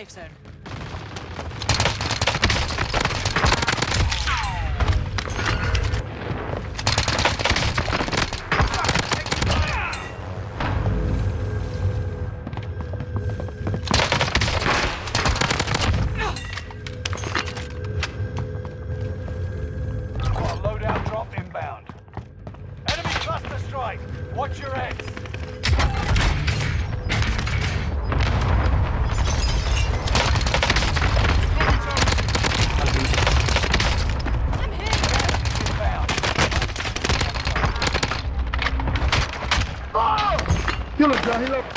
safe zone. Loadout drop inbound. Enemy cluster strike. Watch your heads. I'm hit! Inbound. Heal him, John. Heal him.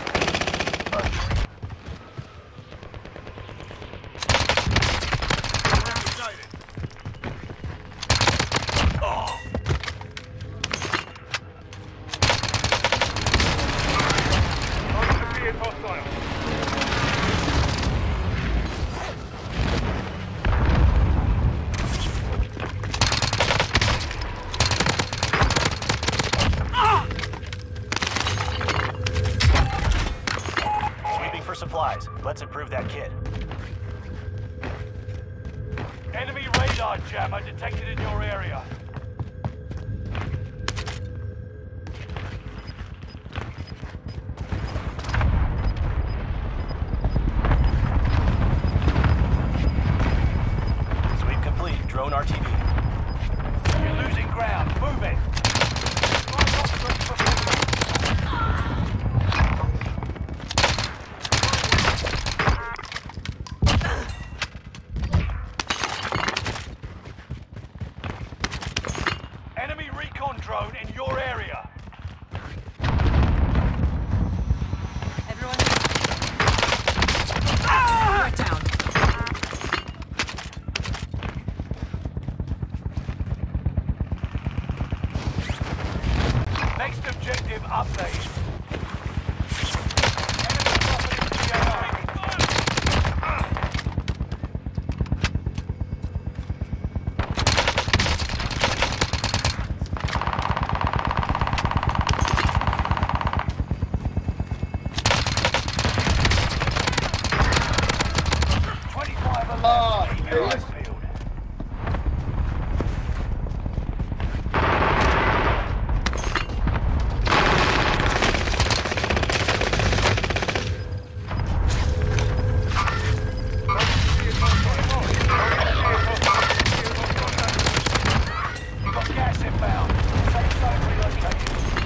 Supplies. Let's improve that kit. Enemy radar jammer detected in your area. Sweep complete. Drone RTB. You're losing ground. Move it. Enemy recon drone in your area. Everyone. Right down. Next objective update. Enemy dropping into the AO. Gas inbound. Safe zone relocated.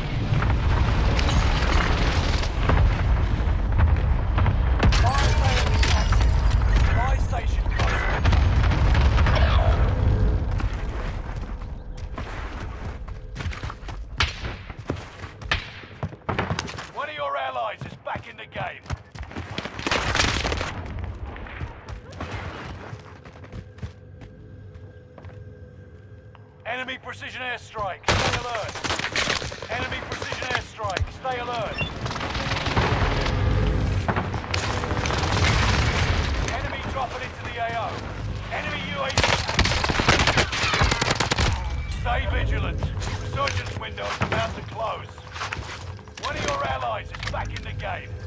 Fire station active. Fire station close. One of your allies is back in the game. Enemy precision airstrike. Stay alert. Enemy precision airstrike. Stay alert. Enemy dropping into the AO. Enemy UAV. Stay vigilant. Resurgence window is about to close. One of your allies is back in the game.